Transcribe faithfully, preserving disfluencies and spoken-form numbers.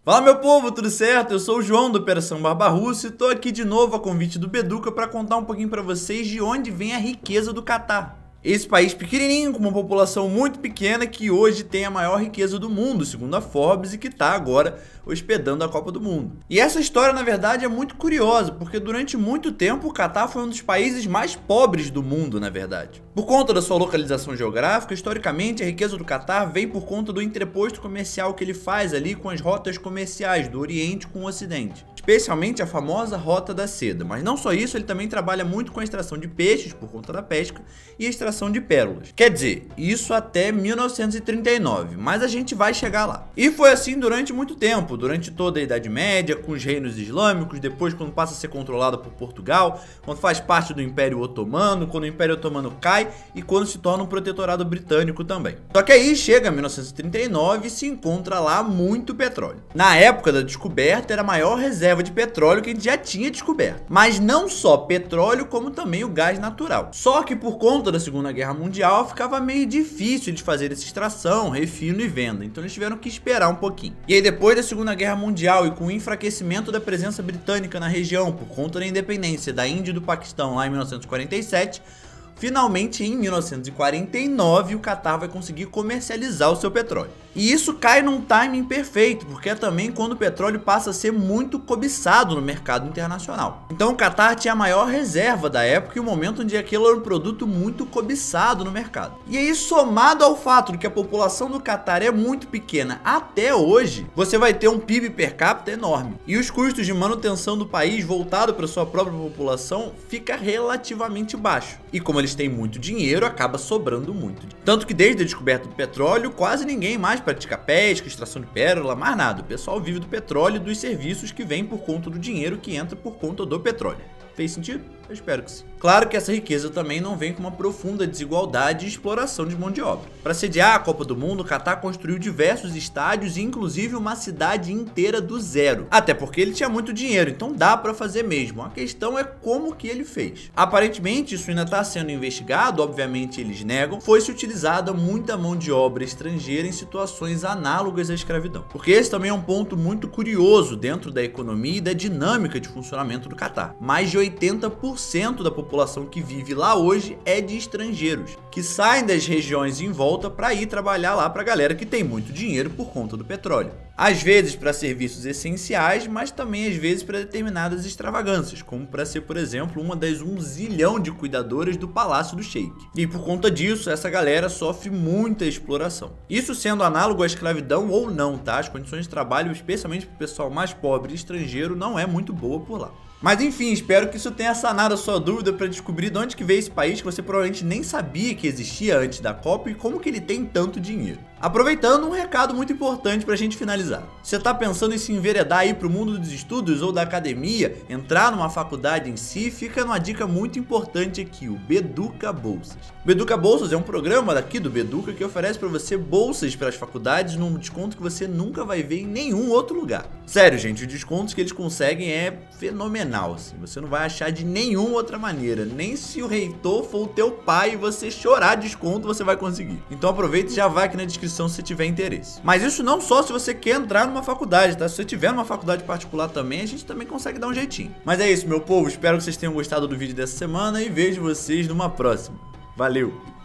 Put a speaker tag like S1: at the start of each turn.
S1: Fala meu povo, tudo certo? Eu sou o João do Operação Barbarussa e tô aqui de novo a convite do Beduca para contar um pouquinho para vocês de onde vem a riqueza do Catar. Esse país pequenininho, com uma população muito pequena, que hoje tem a maior riqueza do mundo, segundo a Forbes, e que está agora hospedando a Copa do Mundo. E essa história, na verdade, é muito curiosa, porque durante muito tempo o Catar foi um dos países mais pobres do mundo, na verdade. Por conta da sua localização geográfica, historicamente, a riqueza do Catar vem por conta do entreposto comercial que ele faz ali com as rotas comerciais do Oriente com o Ocidente. Especialmente a famosa Rota da Seda. Mas não só isso, ele também trabalha muito com a extração de peixes, por conta da pesca, e a extração de pérolas. Quer dizer, isso até mil novecentos e trinta e nove, mas a gente vai chegar lá. E foi assim durante muito tempo, durante toda a Idade Média, com os reinos islâmicos, depois quando passa a ser controlado por Portugal, quando faz parte do Império Otomano, quando o Império Otomano cai e quando se torna um protetorado britânico também. Só que aí chega mil novecentos e trinta e nove e se encontra lá muito petróleo. Na época da descoberta era a maior reserva de petróleo que a gente já tinha descoberto. Mas não só petróleo, como também o gás natural. Só que por conta da Segunda Guerra Mundial ficava meio difícil de fazer essa extração, refino e venda. Então eles tiveram que esperar um pouquinho. E aí depois da Segunda Guerra Mundial e com o enfraquecimento da presença britânica na região por conta da independência da Índia e do Paquistão lá em mil novecentos e quarenta e sete, finalmente, em mil novecentos e quarenta e nove, o Catar vai conseguir comercializar o seu petróleo. E isso cai num timing perfeito, porque é também quando o petróleo passa a ser muito cobiçado no mercado internacional. Então o Catar tinha a maior reserva da época e o momento onde aquilo era um produto muito cobiçado no mercado. E aí, somado ao fato de que a população do Catar é muito pequena até hoje, você vai ter um P I B per capita enorme. E os custos de manutenção do país voltado para sua própria população fica relativamente baixo. E como eles têm muito dinheiro, acaba sobrando muito. Tanto que desde a descoberta do petróleo, quase ninguém mais pratica pesca, extração de pérola, mais nada. O pessoal vive do petróleo e dos serviços que vêm por conta do dinheiro que entra por conta do petróleo. Fez sentido? Eu espero que sim. Claro que essa riqueza também não vem com uma profunda desigualdade e exploração de mão de obra. Para sediar a Copa do Mundo, o Catar construiu diversos estádios e inclusive uma cidade inteira do zero. Até porque ele tinha muito dinheiro, então dá para fazer mesmo. A questão é como que ele fez. Aparentemente, isso ainda está sendo investigado, obviamente eles negam, foi-se utilizada muita mão de obra estrangeira em situações análogas à escravidão. Porque esse também é um ponto muito curioso dentro da economia e da dinâmica de funcionamento do Catar. Mais de oitenta por cento da população que vive lá hoje é de estrangeiros, que saem das regiões em volta para ir trabalhar lá para a galera que tem muito dinheiro por conta do petróleo. Às vezes para serviços essenciais, mas também às vezes para determinadas extravagâncias, como para ser, por exemplo, uma das um zilhão de cuidadoras do Palácio do Sheik. E por conta disso, essa galera sofre muita exploração. Isso sendo análogo à escravidão ou não, tá? As condições de trabalho, especialmente para o pessoal mais pobre e estrangeiro, não é muito boa por lá. Mas enfim, espero que isso tenha sanado a sua dúvida para descobrir de onde que veio esse país que você provavelmente nem sabia que existia antes da Copa e como que ele tem tanto dinheiro. Aproveitando, um recado muito importante pra gente finalizar. Você tá pensando em se enveredar aí pro mundo dos estudos ou da academia, entrar numa faculdade em si, fica numa dica muito importante aqui, o Beduca Bolsas. O Beduca Bolsas é um programa daqui do Beduca que oferece pra você bolsas para as faculdades num desconto que você nunca vai ver em nenhum outro lugar. Sério, gente, os descontos que eles conseguem é fenomenal, assim. Você não vai achar de nenhuma outra maneira, nem se o reitor for o teu pai e você chorar desconto, você vai conseguir. Então aproveita e já vai aqui na descrição se você tiver interesse. Mas isso não só se você quer entrar numa faculdade, tá? Se você tiver numa faculdade particular também, a gente também consegue dar um jeitinho. Mas é isso, meu povo. Espero que vocês tenham gostado do vídeo dessa semana e vejo vocês numa próxima. Valeu!